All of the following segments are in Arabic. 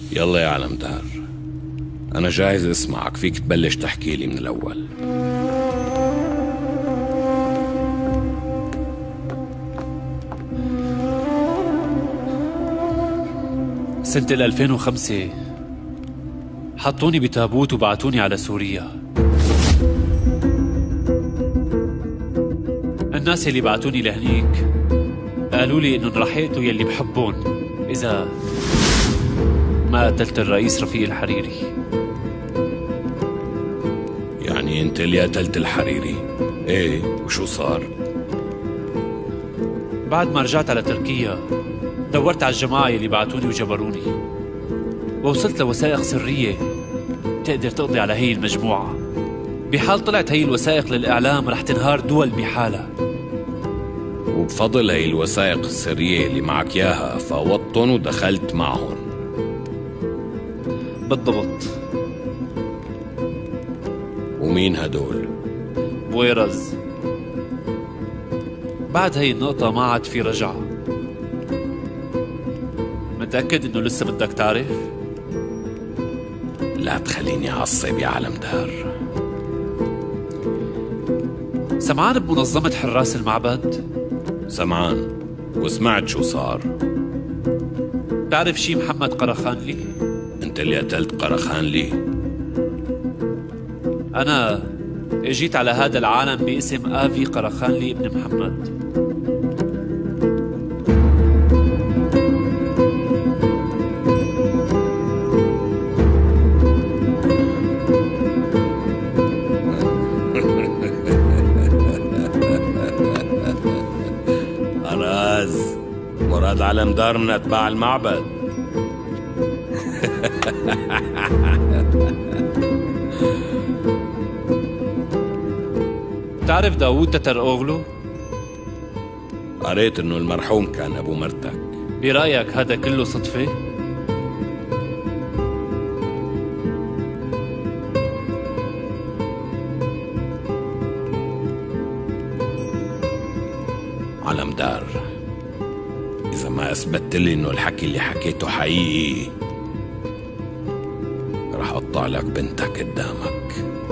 يلا يا علمدار، أنا جاهز أسمعك، فيك تبلش تحكي لي من الأول. سنة 2005 حطوني بتابوت وبعتوني على سوريا. الناس اللي بعتوني لهنيك قالوا لي إنهم رح يقتلوا يلي بحبون إذا ما قتلت الرئيس رفيق الحريري. يعني أنت اللي قتلت الحريري؟ إيه، وشو صار؟ بعد ما رجعت على تركيا دورت على الجماعة اللي بعتوني وجبروني، ووصلت لوثائق سرية تقدر تقضي على هي المجموعة. بحال طلعت هي الوثائق للإعلام رح تنهار دول بحالها. وبفضل هي الوثائق السرية اللي معك ياها فاوضتن ودخلت معهم. بالضبط. ومين هدول؟ بويرز. بعد هي النقطة ما عاد في رجعة. متأكد إنه لسه بدك تعرف؟ لا تخليني أعصب يا علمدار. سمعان بمنظمة حراس المعبد؟ سمعان، وسمعت شو صار. تعرف شي محمد قرخانلي؟ أنت اللي قتلت قرخانلي؟ أنا اجيت على هذا العالم باسم آفي قرخانلي ابن محمد. مراد علمدار من أتباع المعبد. تعرف داوود تتر أوغلو؟ قريت إنه المرحوم كان أبو مرتك. برأيك هذا كله صدفة؟ علمدار، إذا ما أثبتت لي إنه الحكي اللي حكيته حقيقي رح أقطع لك بنتك قدامك.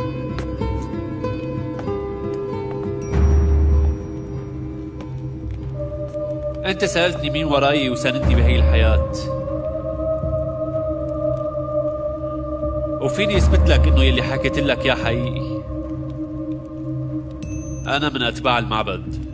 أنت سألتني مين وراي وساندني بهي الحياة، وفيني أثبت لك إنه يلي حكيت لك يا حقيقي. أنا من أتباع المعبد.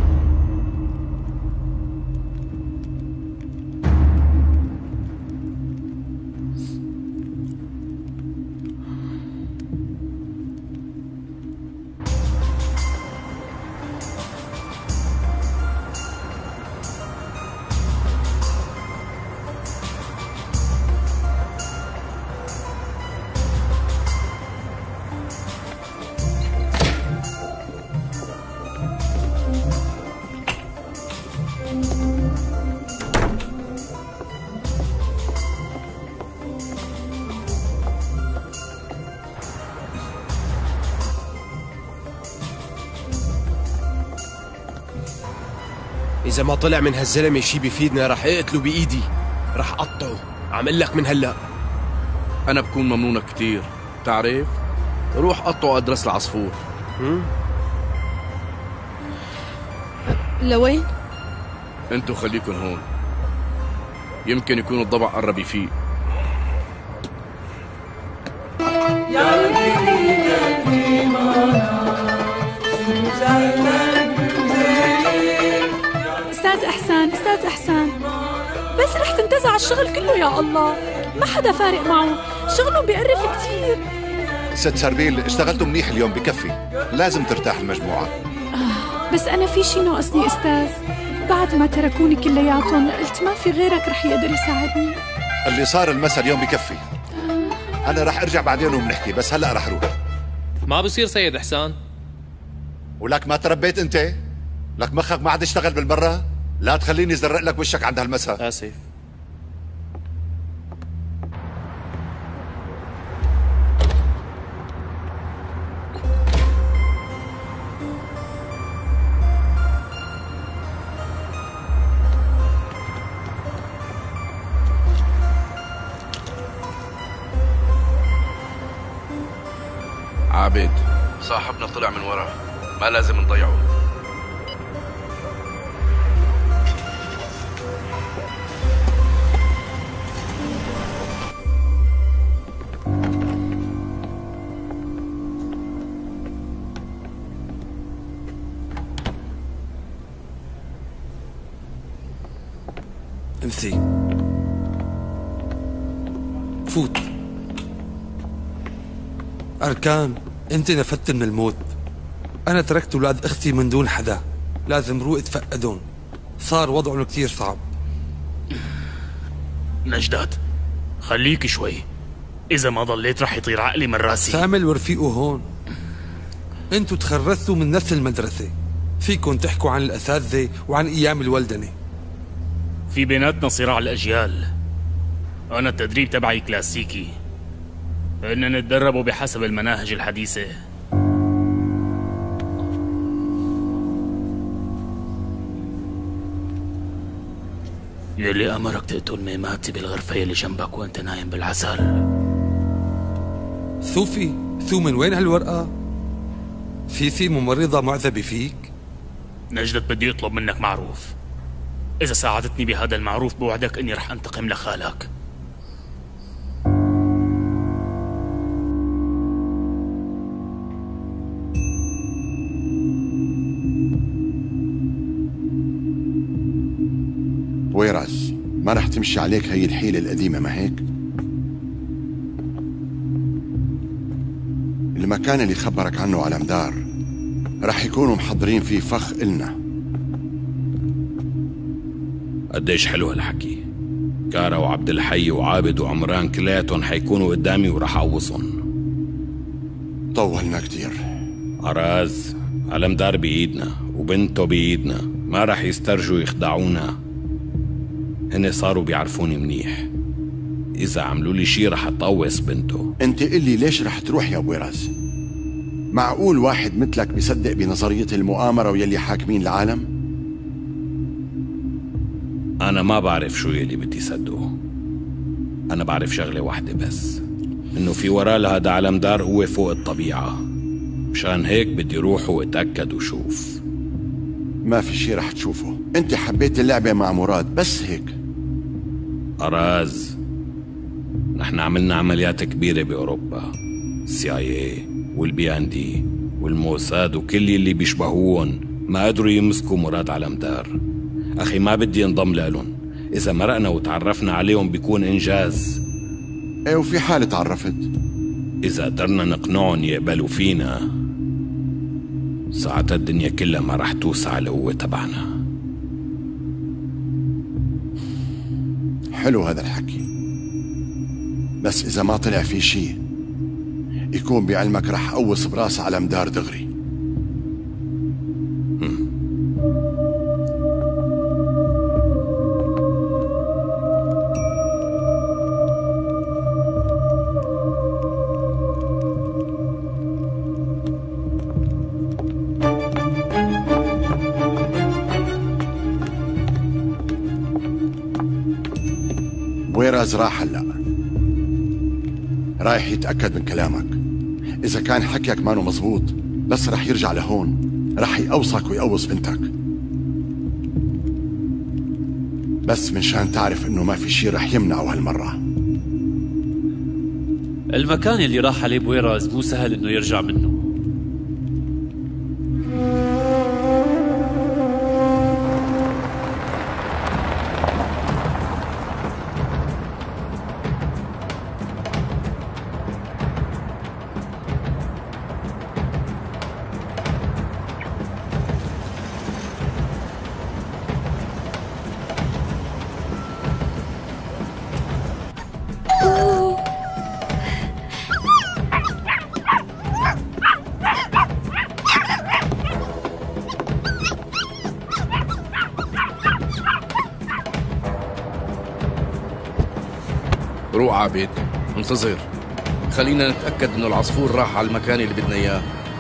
إذا ما طلع من هالزلمة شي بيفيدنا رح اقتله بإيدي، رح قطعه، عمل لك من هلأ. أنا بكون ممنونك كتير، تعرف؟ روح قطعه أدرس العصفور. لوين؟ انتو خليكن هون، يمكن يكون الضبع قرب يفيق. أستاذ إحسان، بس رح تنتزع الشغل كله يا الله، ما حدا فارق معه، شغله بيقرف كتير. ست سربيل، اشتغلتوا منيح اليوم، بكفي، لازم ترتاح المجموعة. بس أنا في شي ناقصني أستاذ، بعد ما تركوني كلياتهم قلت ما في غيرك رح يقدر يساعدني. اللي صار المسا اليوم بكفي. أنا رح أرجع بعدين وبنحكي، بس هلأ رح أروح. ما بصير سيد إحسان. ولك ما تربيت أنت؟ لك مخك ما عاد يشتغل بالبرة؟ لا تخليني زرق لك وشك عند هالمسا. آسف. عابد، صاحبنا طلع من ورا، ما لازم نضيعه. امسي فوت. أركان، أنت نفدت من الموت. أنا تركت أولاد أختي من دون حدا، لازم روق تفقدهم. صار وضعهم كتير صعب. نجدات خليك شوي، إذا ما ضليت رح يطير عقلي من راسي. سامل ورفيقه هون، أنتوا تخرجتوا من نفس المدرسة، فيكن تحكوا عن الأساتذة وعن أيام الولدنة. في بيناتنا صراع الأجيال. أنا التدريب تبعي كلاسيكي، إننا نتدربوا بحسب المناهج الحديثة. يلي أمرك تقتل ميماتي بالغرفة اللي جنبك وأنت نايم بالعسل. صوفي، من وين هالورقة؟ في ممرضة معذبة فيك؟ نجدت بدي أطلب منك معروف. إذا ساعدتني بهذا المعروف بوعدك إني رح أنتقم لخالك. بويراز، ما رح تمشي عليك هي الحيلة القديمة، ما هيك؟ المكان اللي خبرك عنه على مدار رح يكونوا محضرين فيه فخ إلنا. قديش حلو هالحكي. كارا وعبد الحي وعابد وعمران كلياتهم حيكونوا قدامي ورح أعوصهم. طولنا كتير. عراز، على مدار بإيدنا وبنته بإيدنا، ما رح يسترجوا يخدعونا. هن صاروا بيعرفوني منيح، إذا عملوا لي شي رح أطوس بنته. انت قلي ليش رح تروح يا بويراز؟ معقول واحد مثلك بيصدق بنظرية المؤامرة ويلي حاكمين العالم؟ أنا ما بعرف شو يلي بدي صدقه. أنا بعرف شغلة واحدة بس، إنه في وراء لهذا علم دار هو فوق الطبيعة. مشان هيك بدي روح واتأكد وشوف. ما في شي رح تشوفه، انت حبيت اللعبة مع مراد بس هيك. أراز، نحن عملنا عمليات كبيرة بأوروبا، CIA والBND والموساد وكل اللي بيشبهوهم ما قدروا يمسكوا مراد على مدار. أخي ما بدي انضم لهم، إذا مرقنا وتعرفنا عليهم بيكون إنجاز. ايه، وفي حال تعرفت؟ إذا قدرنا نقنعهم يقبلوا فينا، ساعتها الدنيا كلها ما رح توسع على القوة تبعنا. حلو هذا الحكي، بس إذا ما طلع في شي يكون بعلمك رح أوص براسه على مدار دغري. بويراز راح هلا، رايح يتأكد من كلامك. إذا كان حكيك مانو مزبوط بس رح يرجع لهون، رح يقوصك ويقوص بنتك. بس منشان تعرف إنه ما في شي رح يمنعه هالمرة. المكان اللي راح عليه بويراز مو سهل إنه يرجع منه. روح عابد، انتظر، خلينا نتأكد انه العصفور راح على المكان اللي بدنا اياه.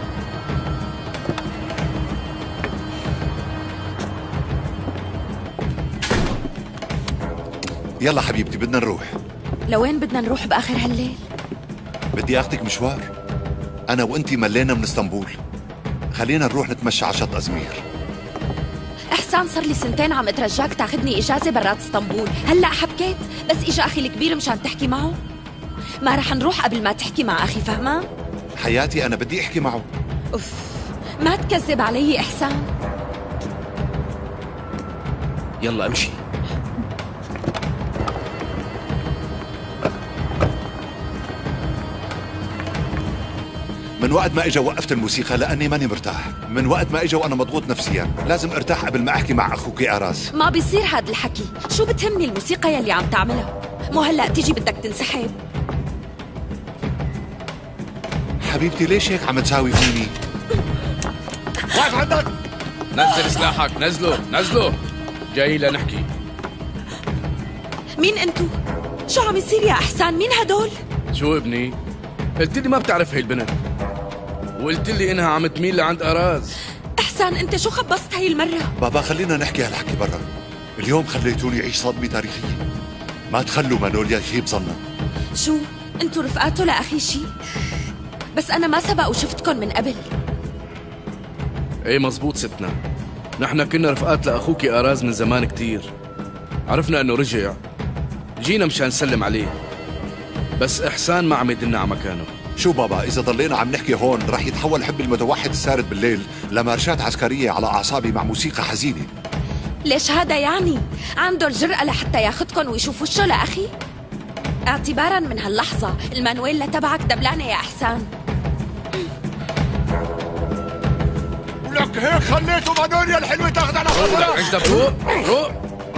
يلا حبيبتي بدنا نروح. لوين بدنا نروح بآخر هالليل؟ بدي اخدك مشوار. أنا وأنتي ملينا من اسطنبول، خلينا نروح نتمشى على شط أزمير. احسان صار لي 2 سنين عم اترجاك تاخذني اجازه برات اسطنبول، هلا حبكيت بس اجى اخي الكبير مشان تحكي معه. ما رح نروح قبل ما تحكي مع اخي، فهمان؟ حياتي أنا بدي أحكي معه. اوف، ما تكذب علي احسان. يلا امشي. من وقت ما اجا وقفت الموسيقى لاني ماني مرتاح، من وقت ما اجا وانا مضغوط نفسيا، لازم ارتاح قبل ما احكي مع اخوك اراز. ما بيصير هاد الحكي، شو بتهمني الموسيقى يلي عم تعملها؟ مو هلا تيجي بدك تنسحب؟ حبيبتي ليش هيك عم تساوي فيني؟ واقف عندك! نزل سلاحك، نزله جاي لنحكي. مين انتو؟ شو عم يصير يا احسان؟ مين هدول؟ شو ابني؟ قلت لي ما بتعرف هي البنت، وقلت لي انها عم تميل لعند اراز. احسان انت شو خبصت هاي المرة؟ بابا خلينا نحكي هالحكي برا. اليوم خليتوني اعيش صدمة تاريخية، ما تخلوا مانوليا يخيب ظننا. شو؟ انتو رفقاته لاخي شي؟ بس انا ما سبق وشفتكن من قبل. ايه مزبوط ستنا، نحن كنا رفقات لاخوك اراز من زمان كتير. عرفنا انه رجع، جينا مشان نسلم عليه، بس احسان ما عم يدلنا على مكانه. شو بابا، اذا ضلينا عم نحكي هون رح يتحول حب المتوحد السارد بالليل لمارشات عسكرية على اعصابي مع موسيقى حزينة. ليش هذا يعني؟ عنده الجرأة لحتى ياخدكن ويشوف وشه لاخي؟ اعتبارا من هاللحظة المانويلا تبعك دبلانة يا احسان. ولك هيك خليتوا مانوليا الحلوة تاخذ على خاطرها. انت روق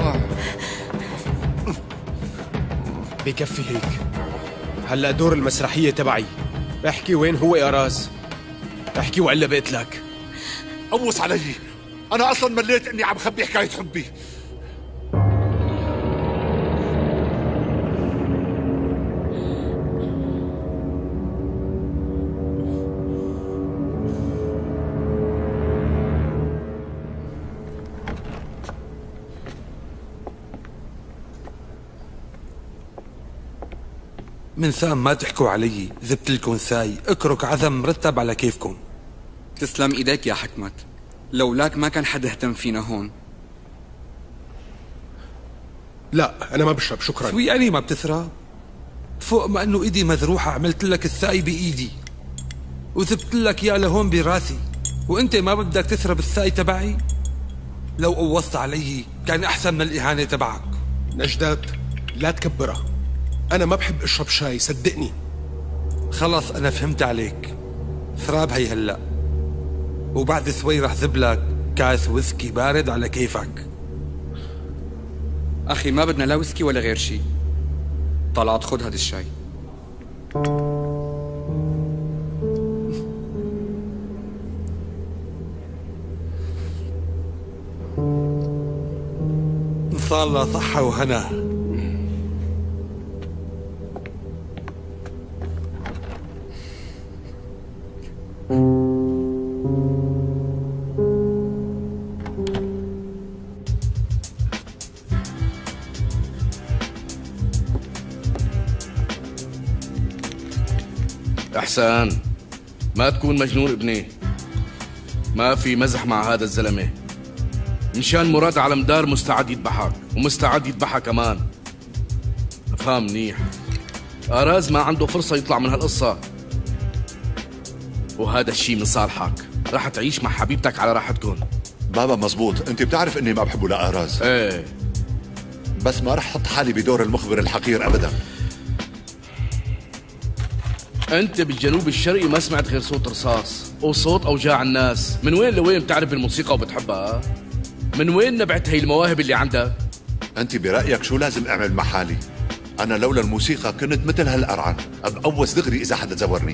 بكفي هيك، هلا دور المسرحية تبعي. احكي وين هو اراز، احكي وإلا بقتلك. قوص علي، انا اصلا مليت اني عم خبي حكاية حبي. من ثام ما تحكوا علي، زبت لكم ساي، اكرك عزم مرتب على كيفكم. تسلم ايديك يا حكمت، لولاك ما كان حدا اهتم فينا هون. لا انا ما بشرب شكرا. شو يعني ما بتسرق؟ فوق ما انه ايدي مذروحة عملت لك الساي بايدي وزبت لك يا لهون براسي، وانت ما بدك تسرب الساي تبعي؟ لو قوصت علي كان احسن من الاهانة تبعك. نجدات لا تكبرها، أنا ما بحب أشرب شاي صدقني. خلص أنا فهمت عليك، ثراب هي هلأ، وبعد شوي رح زبلك كاس ويسكي بارد على كيفك. أخي ما بدنا لا ويسكي ولا غير شي. طلعت خد هاد الشاي. إن شاء الله صحة وهنا. احسان ما تكون مجنون ابني، ما في مزح مع هذا الزلمه. مشان مراد على مدار مستعد يذبحك ومستعد يذبحها كمان. افهم منيح، اراز ما عنده فرصه يطلع من هالقصه، وهذا الشيء من صالحك. رح تعيش مع حبيبتك على راحتكم. بابا مزبوط، انت بتعرف اني ما بحبه لاراز. ايه بس ما رح احط حالي بدور المخبر الحقير ابدا. انت بالجنوب الشرقي ما سمعت غير صوت رصاص وصوت اوجاع الناس. من وين لوين بتعرف بالموسيقى وبتحبها؟ من وين نبعت هي المواهب اللي عندك؟ انت برايك شو لازم اعمل مع حالي؟ انا لولا الموسيقى كنت مثل هالقرعان، ابقوس دغري اذا حدا زورني.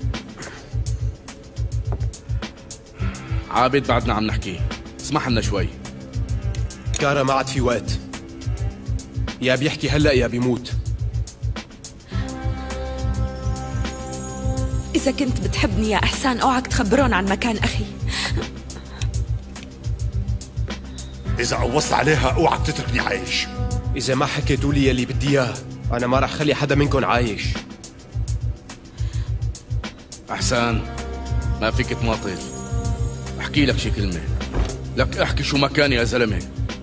عابد بعدنا عم نحكي، اسمح لنا شوي. كارا ما عاد في وقت، يا بيحكي هلا يا بيموت. إذا كنت بتحبني يا إحسان أوعك تخبرون عن مكان أخي. إذا قوصت عليها أوعك تتركني عايش. إذا ما حكيتوا لي يلي بدي إياه أنا ما رح خلي حدا منكم عايش. أحسان، ما فيك تماطل. احكي لك شي كلمة. لك احكي شو ما كان يا زلمة.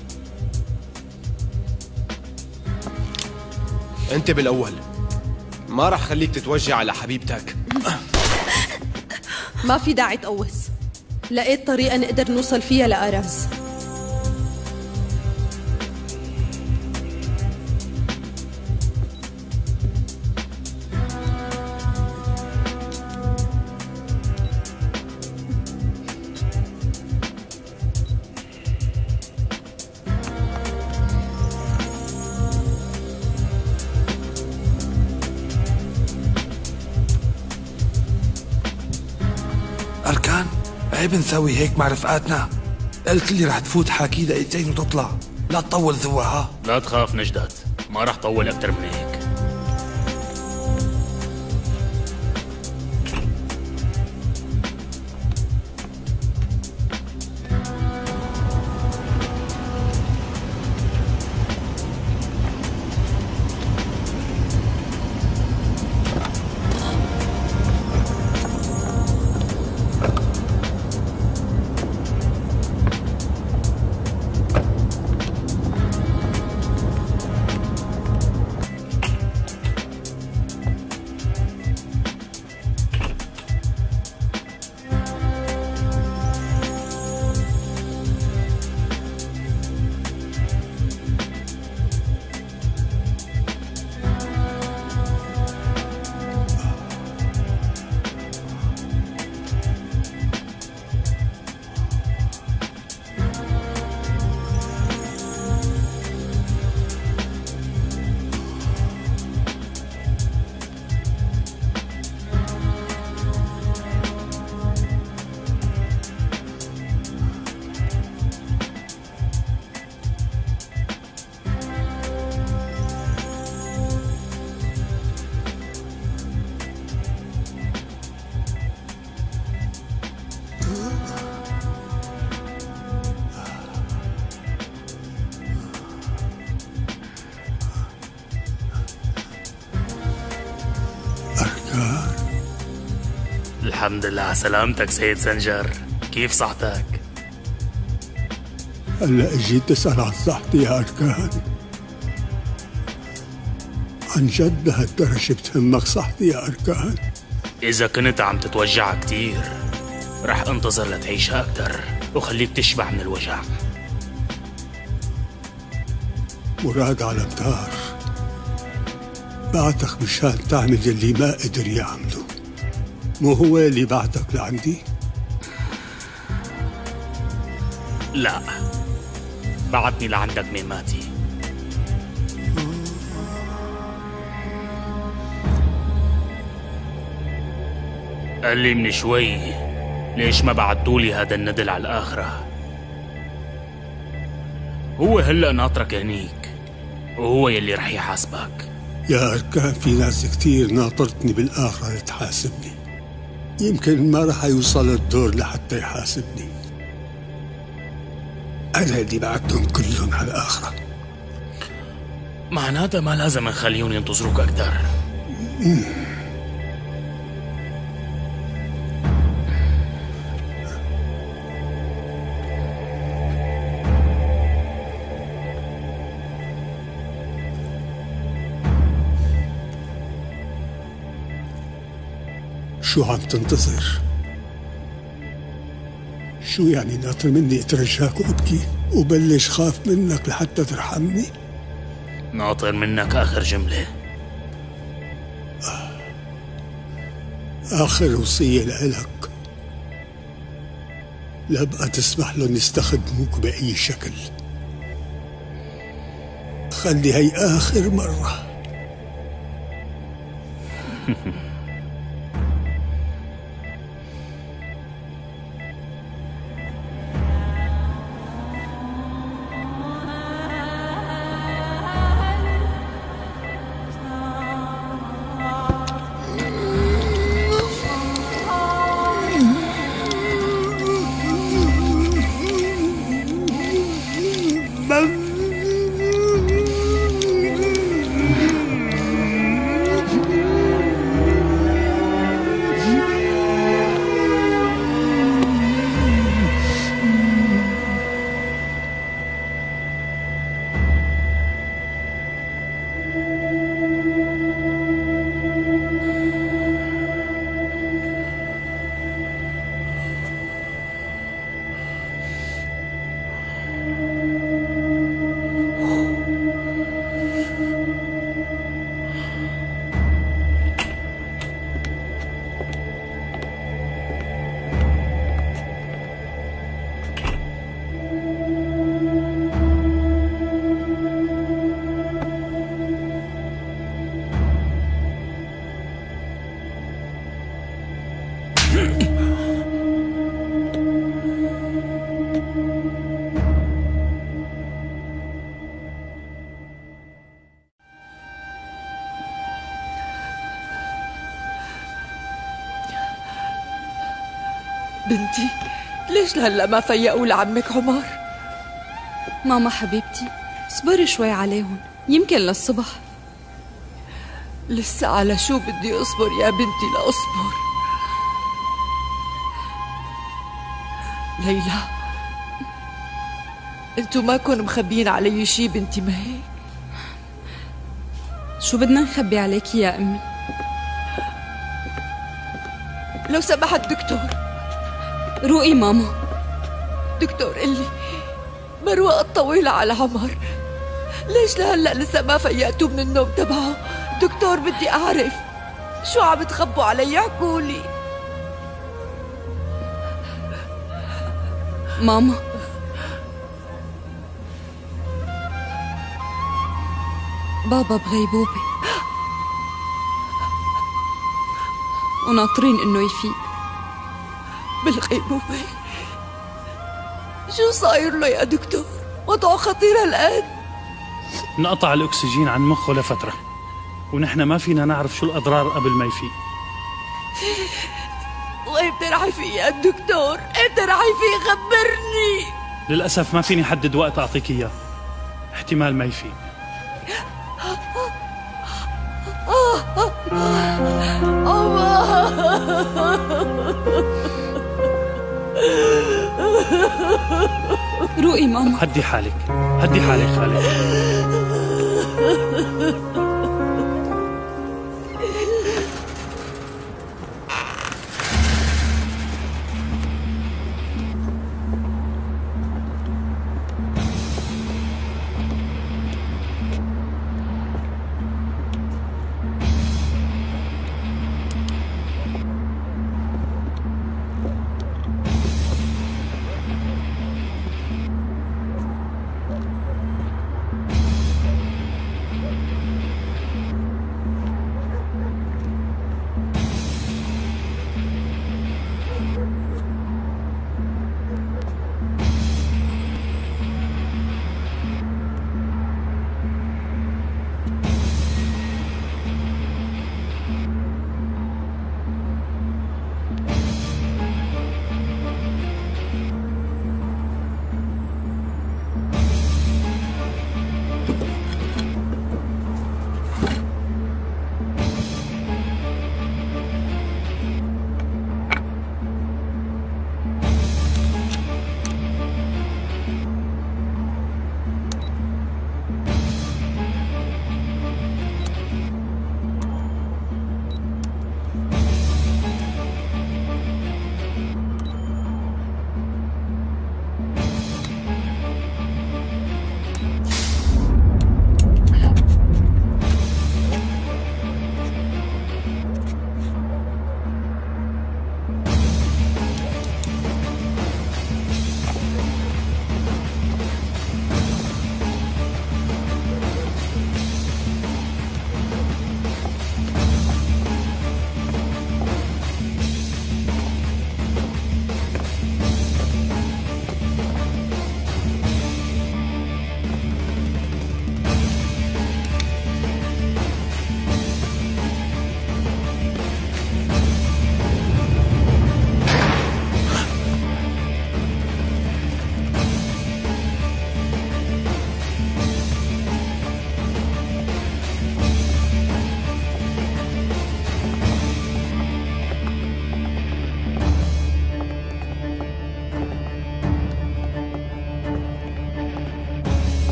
انت بالاول ما رح خليك تتوجع على حبيبتك. ما في داعي تقوس. لقيت طريقة نقدر نوصل فيها لأراز. أركان، عيب نسوي هيك مع رفقاتنا. قلت لي رح تفوت حاكي دقيقتين وتطلع، لا تطول ذوق. ها لا تخاف نجدت، ما رح طول أكتر من هيك. الحمد لله على سلامتك سيد سنجر. كيف صحتك؟ هلا اجيت تسأل عن صحتي يا أركان؟ عن جد لهالدرجة بتهمك صحتي يا أركان؟ إذا كنت عم تتوجع كتير رح انتظر لتعيشها أكتر وخليك تشبع من الوجع. مراد علمدار بعتك مشان تعمل اللي ما قدر يعمله، مو هو اللي بعتك لعندي؟ لا، بعتني لعندك ميماتي. قال لي من شوي ليش ما بعتولي هذا الندل على الآخرة. هو هلأ ناطرك هنيك وهو يلي رح يحاسبك. يا أركان، في ناس كتير ناطرتني بالآخرة لتحاسبني، يمكن ما رح يوصل الدور لحتى يحاسبني. أنا اللي بعتهم كلهم على الآخرة. معناتها ما لازم نخليهم ينتظروك أكتر. شو عم تنتظر؟ شو يعني ناطر مني اترجاك وابكي وبلش خاف منك لحتى ترحمني؟ ناطر منك آخر جملة. آخر وصية لإلك، لا بقى تسمح لهم يستخدموك بأي شكل. خلي هي آخر مرة. بنتي ليش لهلا ما فيقوا لعمك عمر؟ ماما حبيبتي اصبري شوي عليهم، يمكن للصبح. لسه على شو بدي اصبر يا بنتي لأصبر؟ ليلى، انتو ماكن مخبيين علي شي بنتي، ما هيك؟ شو بدنا نخبي عليكي يا امي؟ لو سمحت دكتور. روقي ماما. دكتور قلي مروة الطويلة على عمر، ليش لهلا لسه ما فيقتوا من النوم تبعه؟ دكتور بدي اعرف شو عم تخبوا علي، احكولي. ماما بابا بغيبوبة وناطرين انه يفيق. بالغيبوبة؟ شو صاير له يا دكتور؟ وضعه خطير هالقد؟ نقطع الأكسجين عن مخه لفترة، ونحن ما فينا نعرف شو الأضرار قبل ما يفيق. وإمتى رح يفيق يا دكتور؟ إمتى رح يفيق؟ خبرني. للأسف ما فيني حدد وقت أعطيك إياه، احتمال ما يفيق. روقي ماما. هدي حالك، هدي حالك خالد.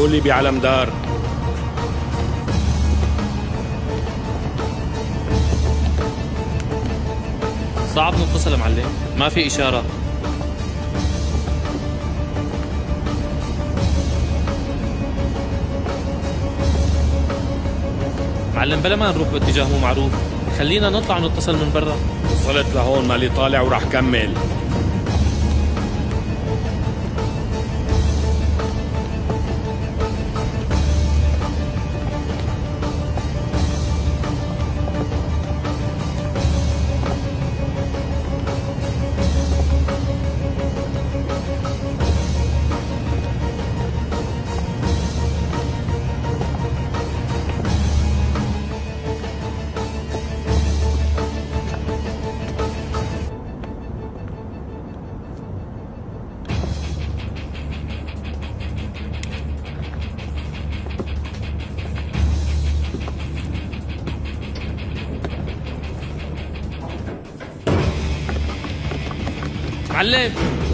لي بعلم دار. صعب نتصل معلم، ما في إشارة. معلم بلا ما نروح باتجاه مو معروف، خلينا نطلع ونتصل من برا. وصلت لهون مالي طالع وراح كمل. معلم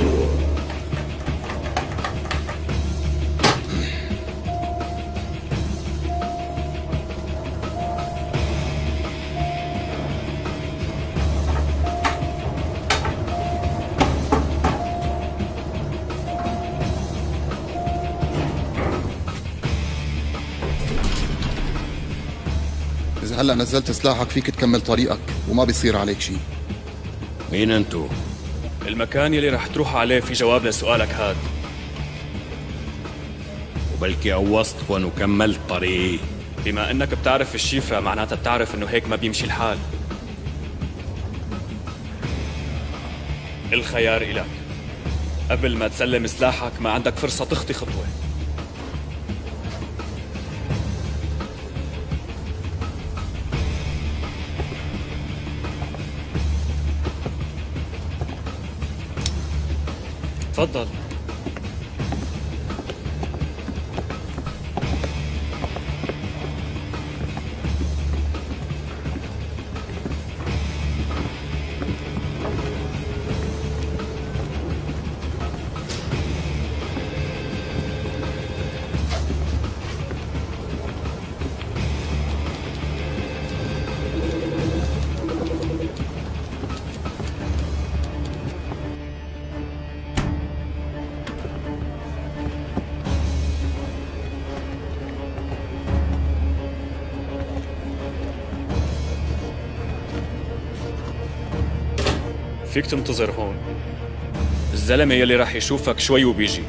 إذا هلأ نزلت سلاحك فيك تكمل طريقك وما بيصير عليك شيء. مين انتو؟ المكان يلي رح تروح عليه في جواب لسؤالك هاد. وبلكي قوصتكن وكملت طريقي. بما انك بتعرف الشifrة معناتها بتعرف انه هيك ما بيمشي الحال. الخيار إلك. قبل ما تسلم سلاحك ما عندك فرصة تخطي خطوة. تفضل. فيك تنتظر هون. الزلمة يلي راح يشوفك شوي وبيجي.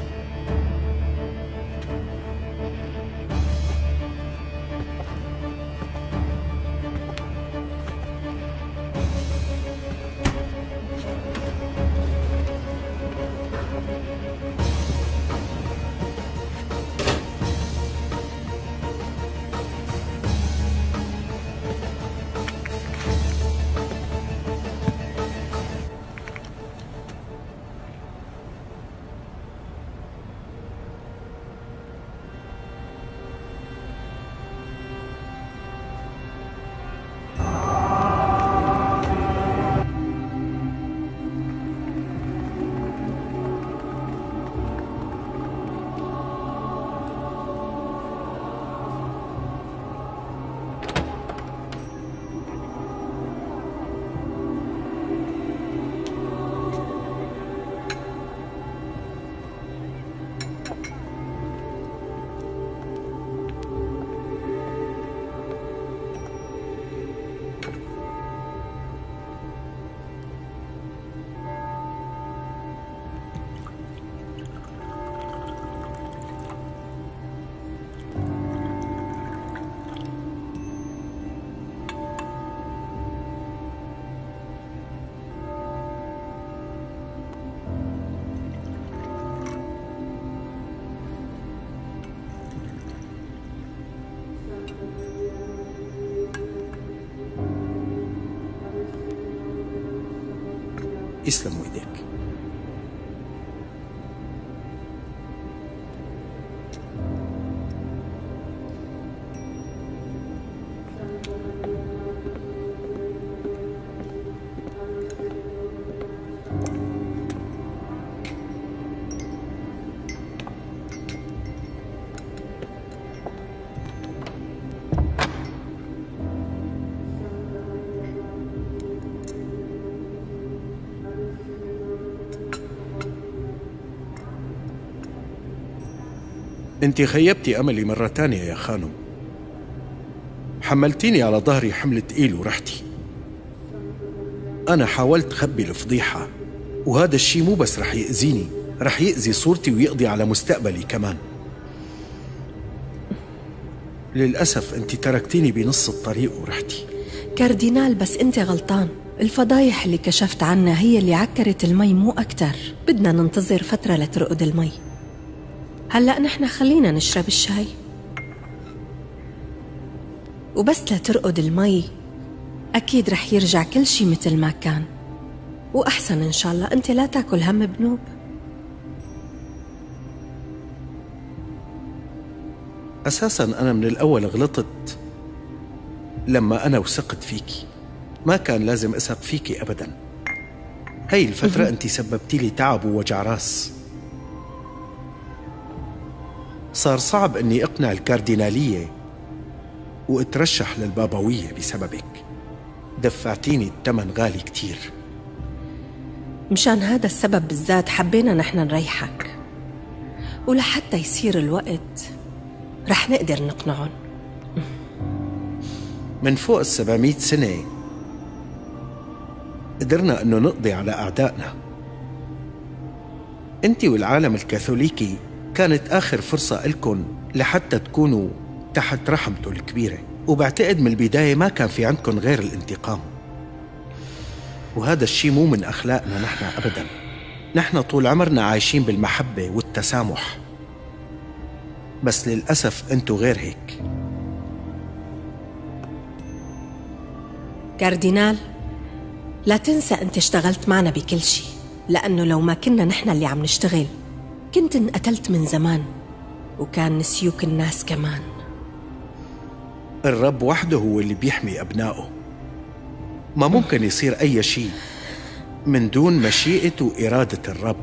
يسلموا ايديك. انت خيبتي أملي مرة تانية يا خانم. حملتيني على ظهري حمل تقيل ورحتي. أنا حاولت خبي الفضيحة، وهذا الشي مو بس رح يأذيني، رح يأذي صورتي ويقضي على مستقبلي كمان. للأسف أنت تركتيني بنص الطريق ورحتي. كاردينال، بس أنت غلطان. الفضايح اللي كشفت عنها هي اللي عكرت المي مو أكتر. بدنا ننتظر فترة لترقد المي. هلأ نحن خلينا نشرب الشاي، وبس لترقد المي أكيد رح يرجع كل شي مثل ما كان، وأحسن إن شاء الله أنت لا تاكل هم بنوب. أساساً أنا من الأول غلطت لما أنا وثقت فيكي. ما كان لازم أثق فيكي أبداً. هاي الفترة أنت سببتي لي تعب ووجع راس. صار صعب أني أقنع الكاردينالية وأترشح للبابوية بسببك. دفعتيني الثمن غالي كتير. مشان هذا السبب بالذات حبينا نحن نريحك، ولحتى يصير الوقت رح نقدر نقنعهم. من فوق 700 سنة قدرنا أنه نقضي على أعدائنا. أنت والعالم الكاثوليكي كانت آخر فرصة لكم لحتى تكونوا تحت رحمته الكبيرة، وبعتقد من البداية ما كان في عندكم غير الانتقام. وهذا الشيء مو من أخلاقنا نحن أبداً. نحن طول عمرنا عايشين بالمحبة والتسامح، بس للأسف أنتوا غير هيك. كاردينال، لا تنسى أنت اشتغلت معنا بكل شيء، لأنه لو ما كنا نحن اللي عم نشتغل كنت انقتلت من زمان، وكان نسيوك الناس كمان. الرب وحده هو اللي بيحمي أبنائه. ما ممكن يصير أي شيء من دون مشيئة وإرادة الرب.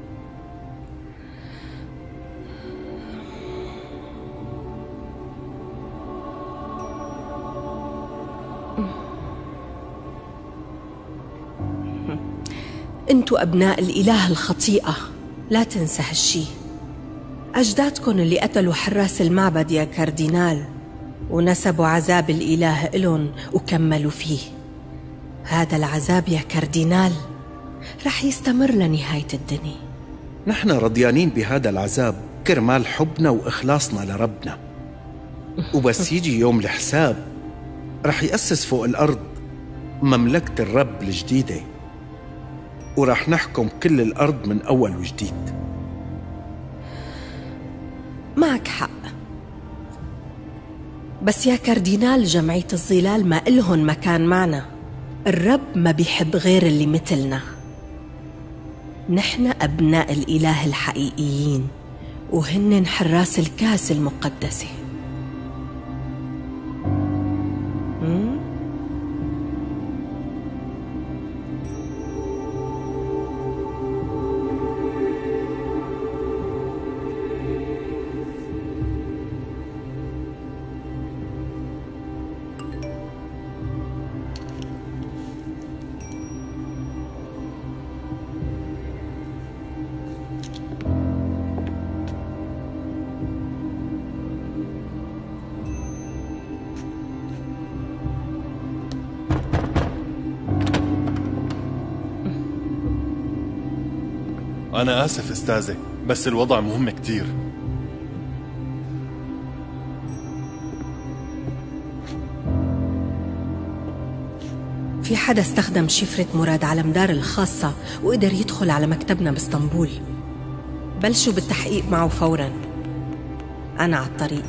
انتوا أبناء الإله الخطيئة، لا تنسى هالشي. أجدادكم اللي قتلوا حراس المعبد يا كاردينال ونسبوا عذاب الإله إلهم وكملوا فيه. هذا العذاب يا كاردينال رح يستمر لنهاية الدنيا. نحن رضيانين بهذا العذاب كرمال حبنا وإخلاصنا لربنا، وبس يجي يوم الحساب رح يأسس فوق الأرض مملكة الرب الجديدة، ورح نحكم كل الأرض من أول وجديد. معك حق، بس يا كاردينال جمعية الظلال ما إلهن مكان معنا. الرب ما بيحب غير اللي مثلنا. نحن أبناء الإله الحقيقيين، وهن حراس الكاس المقدسة. أنا آسف أستاذة، بس الوضع مهم كتير. في حدا استخدم شفرة مراد علمدار الخاصة وقدر يدخل على مكتبنا باسطنبول. بلشوا بالتحقيق معه فوراً. أنا على الطريق.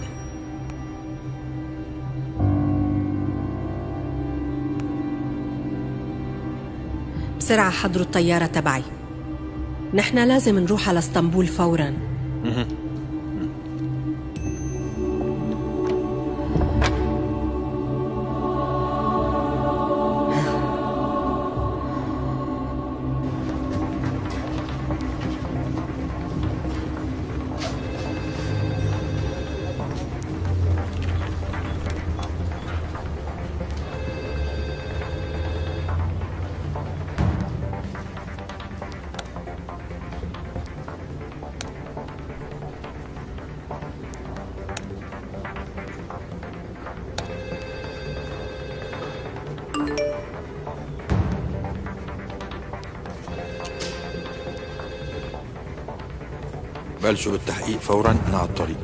بسرعة حضروا الطيارة تبعي، نحن لازم نروح على اسطنبول فوراً. بلشوا بالتحقيق فورا. أنا على الطريق.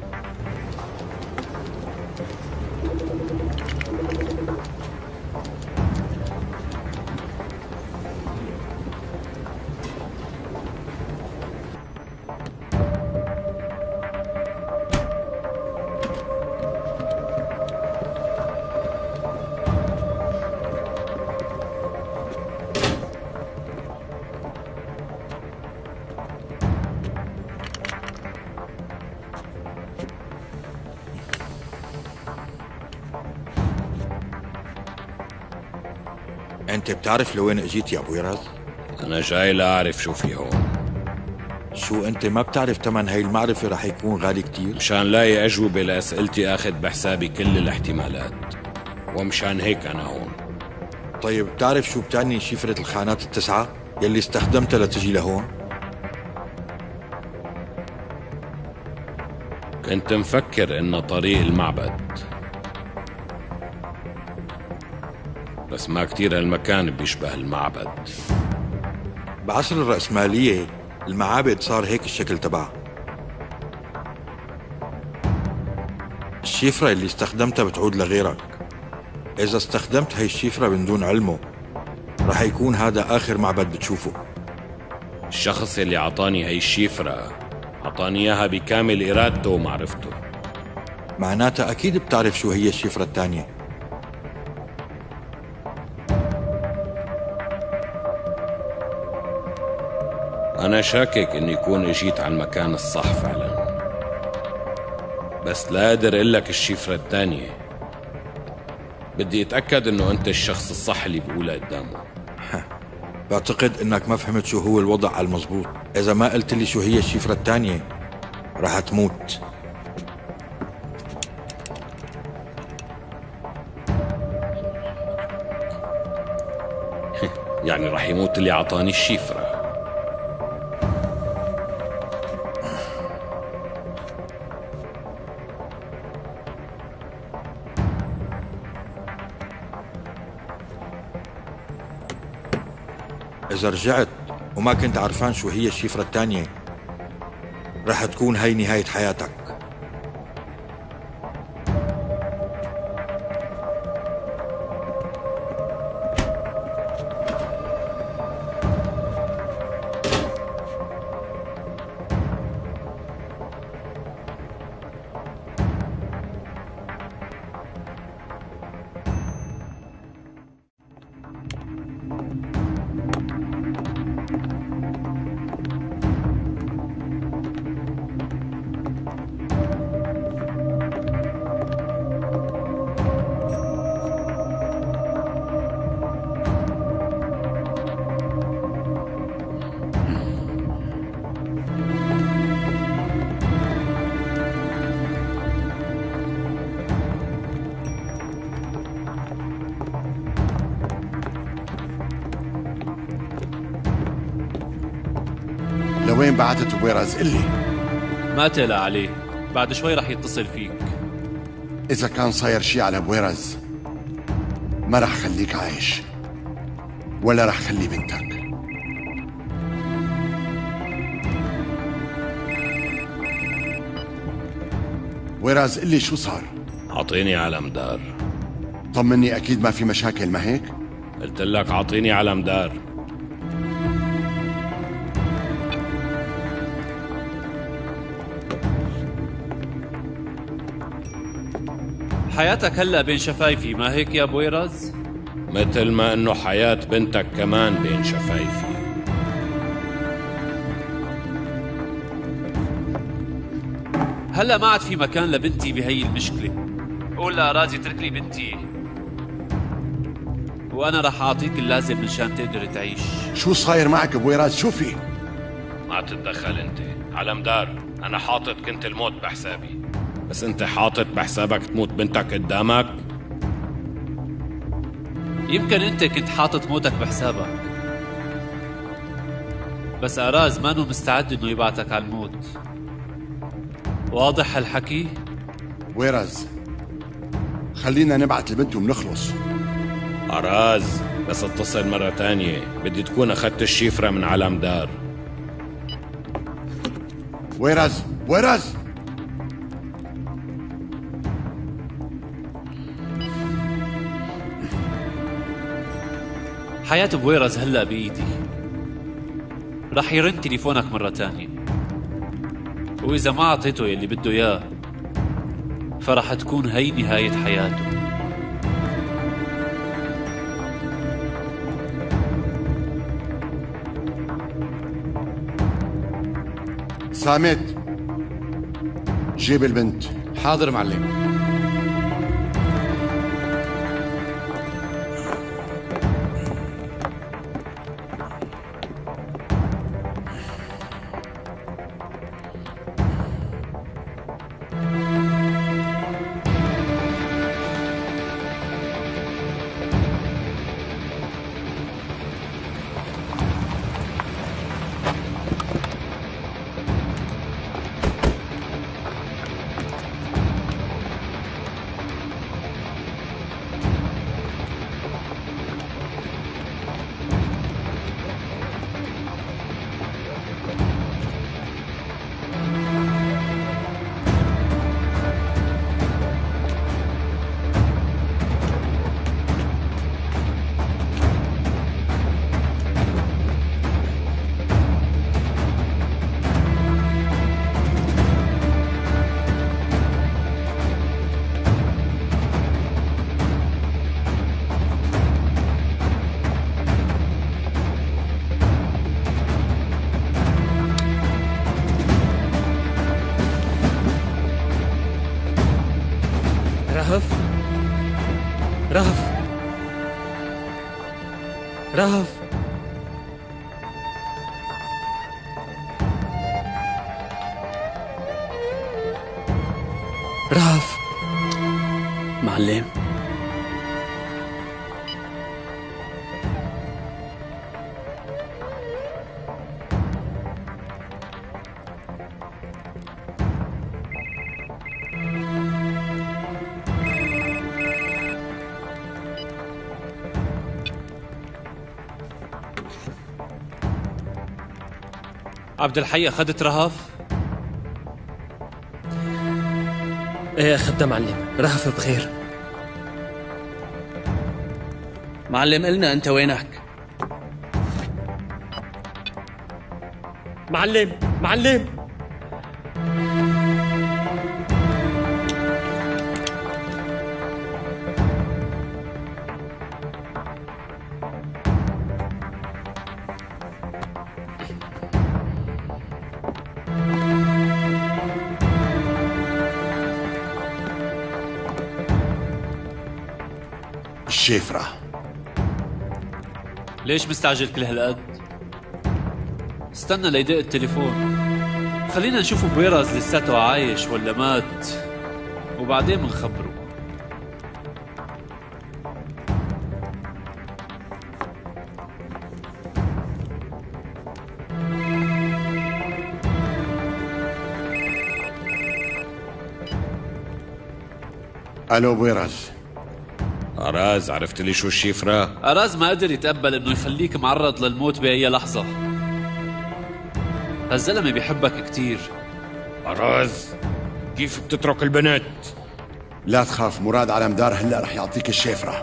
أنت بتعرف لوين اجيت يا أبو ويراز؟ أنا جاي لأعرف شو في هون. شو أنت ما بتعرف تمن هاي المعرفة رح يكون غالي كتير؟ مشان لاقي أجوبة لأسئلتي أخذ بحسابي كل الاحتمالات، ومشان هيك أنا هون. طيب بتعرف شو بتعني شفرة الخانات التسعة يلي استخدمتها لتجي لهون؟ كنت مفكر إنه طريق المعبد، بس ما كتير هالمكان بيشبه المعبد. بعصر الرأسمالية المعابد صار هيك الشكل تبعها. الشفرة اللي استخدمتها بتعود لغيرك. إذا استخدمت هاي الشفرة من دون علمه رح يكون هذا آخر معبد بتشوفه. الشخص اللي عطاني هاي الشفرة عطاني إياها بكامل إرادته ومعرفته. معناتها أكيد بتعرف شو هي الشفرة الثانية. أنا شاكك إني يكون إجيت على المكان الصح فعلا، بس لا أقدر أقول لك الشفرة الثانية. بدي أتأكد إنه أنت الشخص الصح اللي بقولها قدامه. بعتقد إنك ما فهمت شو هو الوضع على المزبوط. إذا ما قلت لي شو هي الشفرة الثانية رح تموت. يعني رح يموت اللي عطاني الشفرة. إذا رجعت وما كنت عارفان شو هي الشفرة الثانية رح تكون هاي نهاية حياتك. لوين بعتت أبو ويراز؟ قلي. ما تقلق عليه، بعد شوي رح يتصل فيك. إذا كان صاير شي على أبو ويراز ما رح خليك عايش ولا رح خلي بنتك. ويراز قلي شو صار؟ عطيني علم دار. طمني، أكيد ما في مشاكل ما هيك؟ قلت لك عطيني علم دار. حياتك هلأ بين شفايفي، ما هيك يا أبو ويراز؟ مثل ما إنه حياة بنتك كمان بين شفايفي. هلأ ما عاد في مكان لبنتي بهي المشكلة. قول لأراز اترك لي بنتي وأنا رح أعطيك اللازم مشان تقدر تعيش. شو صاير معك أبو ويراز؟ شو في؟ ما تتدخل انت. علم دار، انا حاطط كنت الموت بحسابي، بس انت حاطط بحسابك تموت بنتك قدامك؟ يمكن انت كنت حاطط موتك بحسابك، بس أراز مانو مستعد انه يبعتك على الموت. واضح هالحكي؟ ويراز خلينا نبعت البنت وبنخلص. أراز بس اتصل مرة تانية، بدي تكون أخذت الشفرة من علم دار. بويرز بويرز. حياة بويرز هلأ بإيدي. رح يرن تليفونك مرة تانية، وإذا ما أعطيته يلي بده إياه فرح تكون هي نهاية حياته. سامت، جيب البنت. حاضر معلم. رهف رهف رهف رهف. معلم، عبد الحي أخذت رهف؟ ايه اخذتها معلم، رهف بخير. معلم قلنا انت وينك؟ معلم معلم الشفرة. ليش مستعجل كل هالقد؟ استنى ليدق التليفون، خلينا نشوف بويرز لساته عايش ولا مات وبعدين منخبره. الو بويرز. أراز، عرفت لي شو الشفرة؟ أراز ما قدر يتقبل انه يخليك معرض للموت بأي لحظة. هالزلمة بيحبك كتير. أراز، كيف بتترك البنت؟ لا تخاف، مراد علمدار هلا رح يعطيك الشفرة.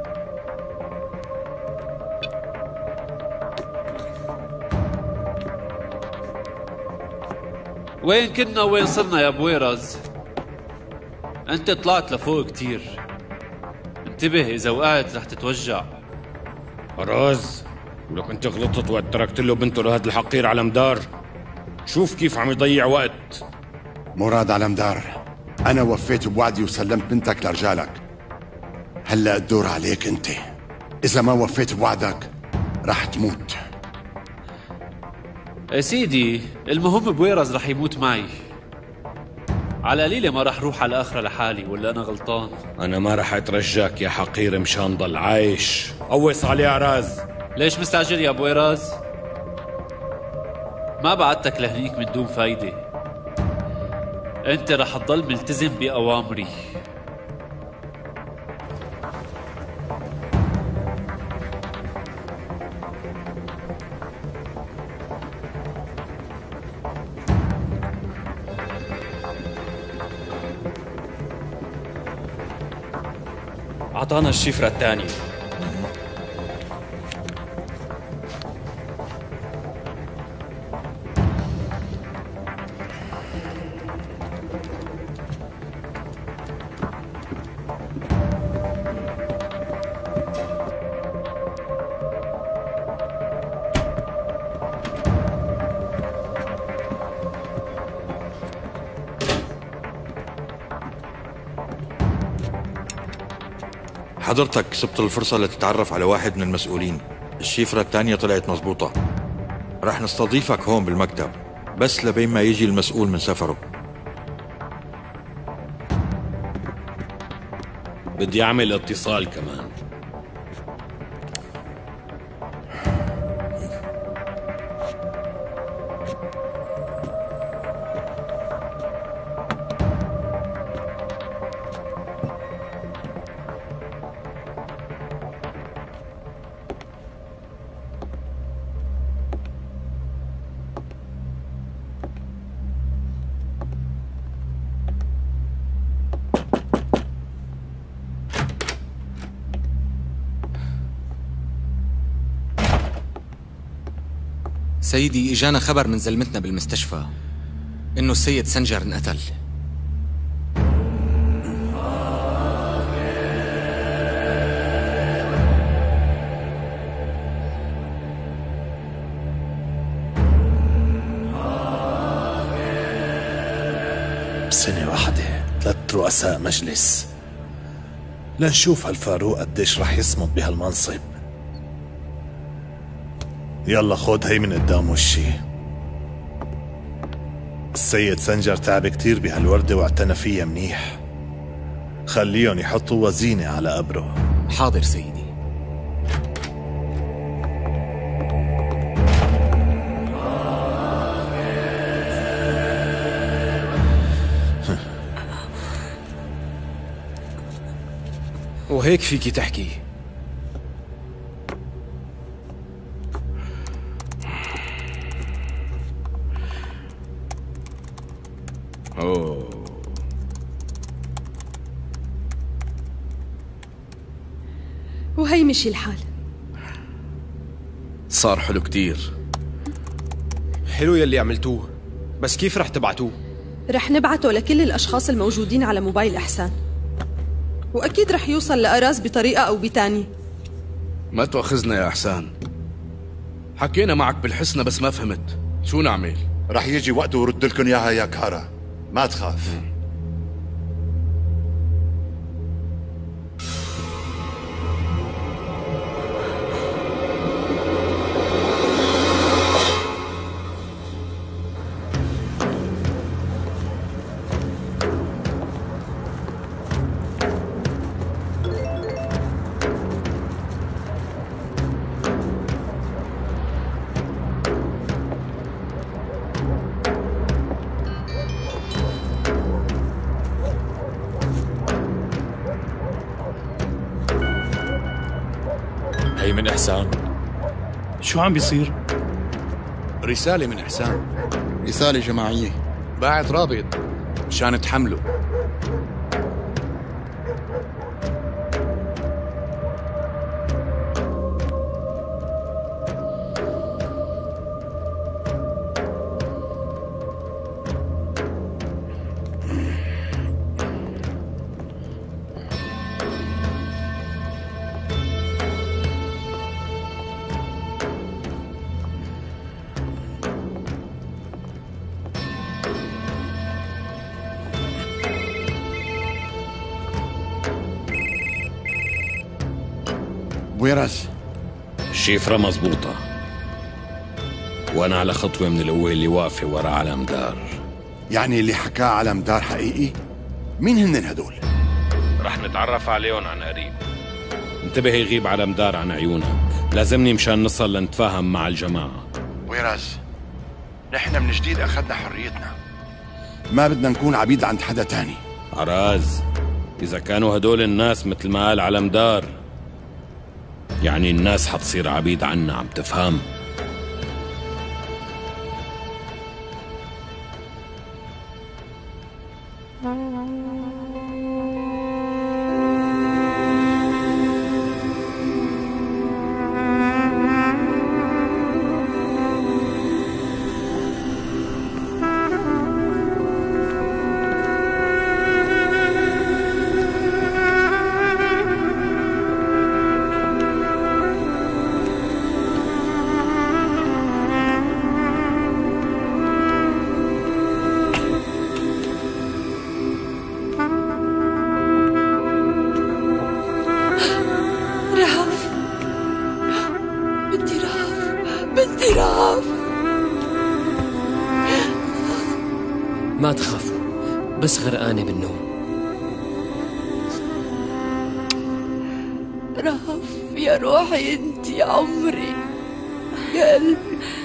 وين كنا وين صرنا يا بويرز؟ انت طلعت لفوق كتير، انتبه اذا وقعت رح تتوجع. أراز، ولو كنت غلطت وقت تركت له بنته لهذا الحقير علمدار، شوف كيف عم يضيع وقت. مراد علمدار، أنا وفيت بوعدي وسلمت بنتك لرجالك. هلا الدور عليك أنت. إذا ما وفيت بوعدك رح تموت. يا سيدي، المهم بويرز رح يموت معي. على قليلة ما رح روح على الآخرة لحالي، ولا أنا غلطان؟ أنا ما رح أترجاك يا حقير مشان ضل عايش. قوص عليه أراز. ليش مستعجل يا بويرز؟ ما بعتك لهنيك من دون فايدة. أنت رح تضل ملتزم بأوامري. أعطانا الشفرة الثانية. حضرتك كسبت الفرصة لتتعرف على واحد من المسؤولين. الشفرة الثانية طلعت مزبوطة. رح نستضيفك هون بالمكتب بس لبين ما يجي المسؤول من سفره. بدي أعمل اتصال كمان. سيدي، إجانا خبر من زلمتنا بالمستشفى إنه السيد سنجر انقتل. بسنة واحدة 3 رؤساء مجلس لنشوف هالفاروق قديش رح يصمد بهالمنصب. يلا خد هي من قدام وشي. السيد سنجر تعب كتير بهالوردة واعتنى فيها منيح. خليهم يحطوا وزينة على قبره. حاضر سيدي. وهيك فيكي تحكي. وهي مشي الحال. صار حلو كتير. حلو يلي عملتوه، بس كيف رح تبعتوه؟ رح نبعته لكل الأشخاص الموجودين على موبايل إحسان، وأكيد رح يوصل لأراز بطريقة أو بتانية. ما تواخذنا يا إحسان، حكينا معك بالحسنى بس ما فهمت. شو نعمل؟ رح يجي وقت ورد لكم إياها يا كارا، ما تخاف. هي من إحسان. شو عم بيصير؟ رسالة من إحسان. رسالة جماعية. باعت رابط مشان تحمله. ويرس الشفرة مزبوطة، وأنا على خطوة من القوة اللي واقفة ورا علم دار. يعني اللي حكاه علم دار حقيقي؟ مين هن هدول؟ رح نتعرف عليهم عن قريب. انتبه يغيب علم دار عن عيونك، لازمني مشان نصل لنتفاهم مع الجماعة. ويرس نحن من جديد أخذنا حريتنا، ما بدنا نكون عبيد عند حدا تاني. عراز، إذا كانوا هدول الناس مثل ما قال علم دار، يعني الناس حتصير عبيد عنا، عم تفهم؟ بس غرقانة بالنوم. رهف يا روحي انت يا عمري يا قلبي.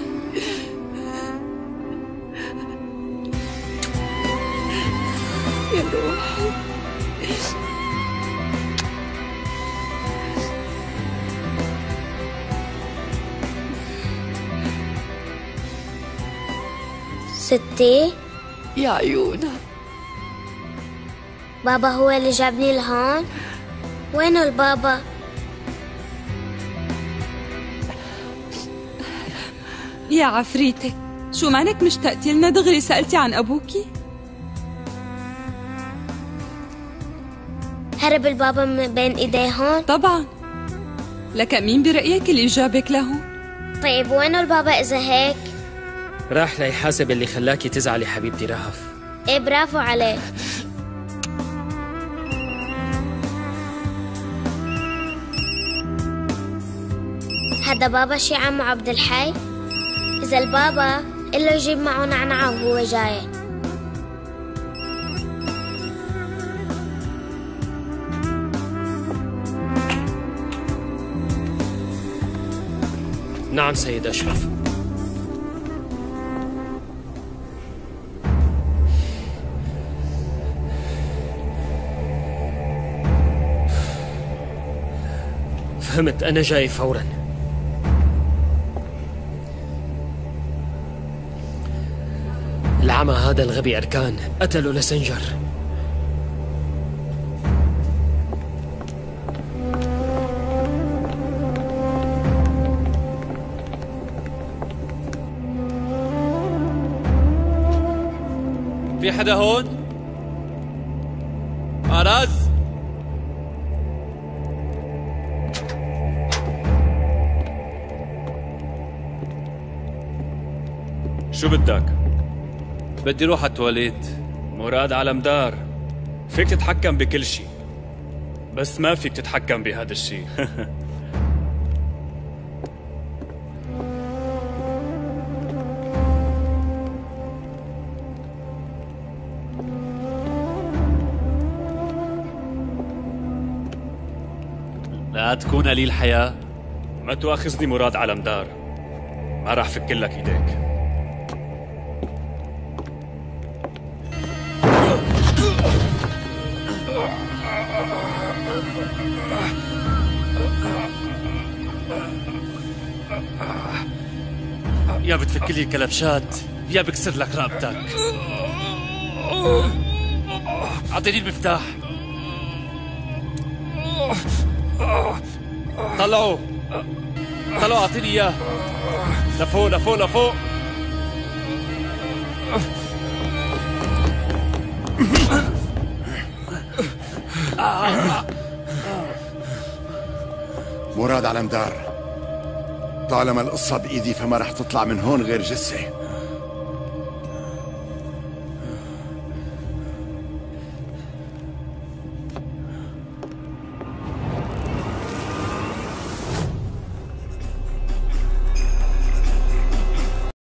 يا روحي. ستي يا عيونها. بابا هو اللي جابني لهون؟ وينه البابا؟ يا عفريتك، شو مانك مشتقتي لنا دغري سألتي عن أبوكي؟ هرب البابا من بين إيديهن؟ طبعا. لك مين برأيك اللي جابك لهون؟ طيب وينه البابا إذا هيك؟ راح ليحاسب اللي خلاكي تزعلي حبيبتي رهف. ايه برافو عليك. هذا بابا شي عمو عبد الحي؟ إذا البابا قله يجيب معه نعنعة وهو جاي. نعم سيد أشرف. فهمت، أنا جاي فوراً. العمى هذا الغبي أركان قتلوا لسنجر. في حدا هون؟ أراز؟ شو بدك؟ بدي روح على التواليت. مراد علمدار، فيك تتحكم بكل شيء بس ما فيك تتحكم بهذا الشيء. لا تكون قليل حياة. ما تواخذني مراد علمدار، ما راح فك لك ايديك. يا بتفك لي الكلبشات يا بكسر لك رقبتك. اعطيني المفتاح. طلعوا اعطيني اياه. لفوق لفوق لفوق. مراد علمدار، طالما القصة بإيدي فما رح تطلع من هون غير جثة.